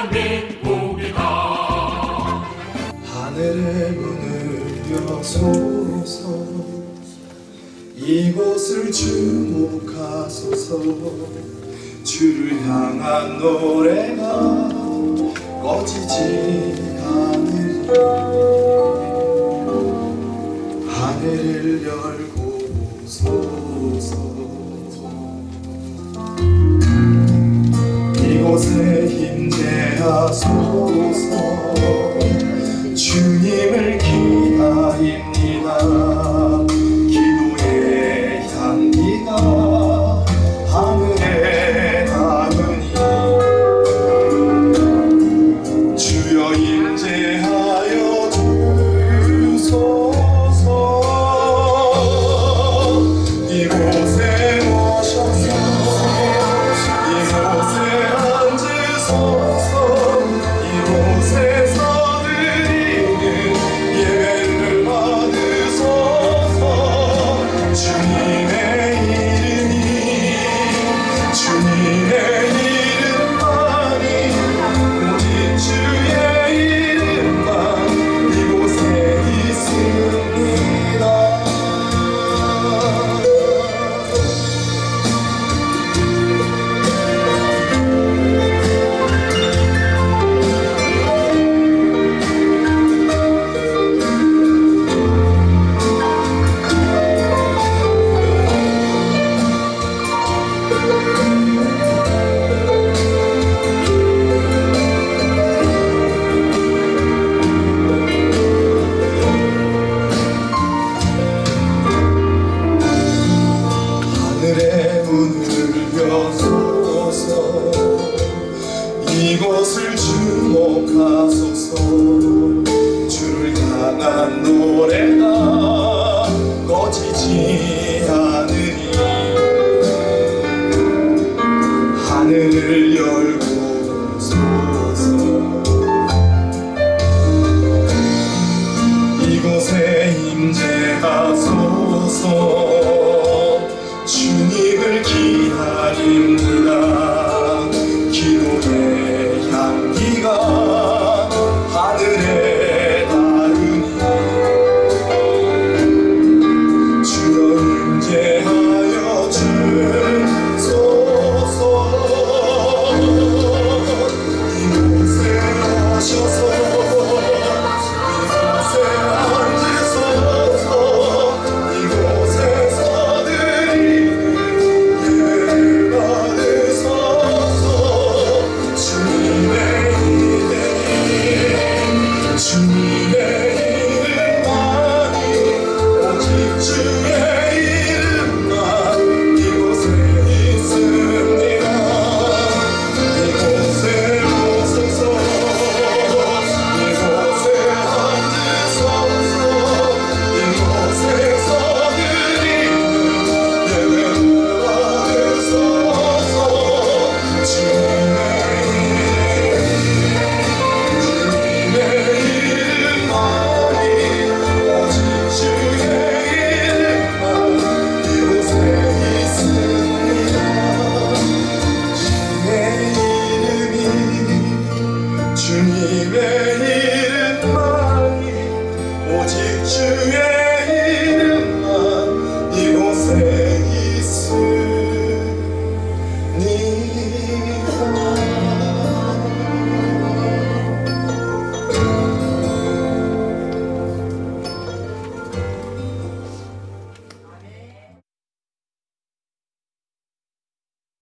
대한민국이다. 하늘의 문을 여소서 이곳을 주목하소서. 주를 향한 노래가 꺼지지 않으리. 하늘을 열고소서. 이곳에 임재하소서. 주님을 기다립니다. 기도의 향기가 하늘에 닿으니 주여 임재하여 주소서. 이곳에 오셔서 이곳에 앉으소서. 이곳에서 드리는 예배를 받으소서. 주님의 이름만이 오직 주의 이름만 이곳에 있습니다. 하늘의 문을 여소서. 이곳을 주목하소서. 주를 향한 노래가 꺼지지 않으리. 하늘을 열고소서. 이곳에 임재하소서. 주님을 기다립니다. 기도의 향기가 하늘에 닿으니 주여 임재하여 주소서. 이곳에 오셔서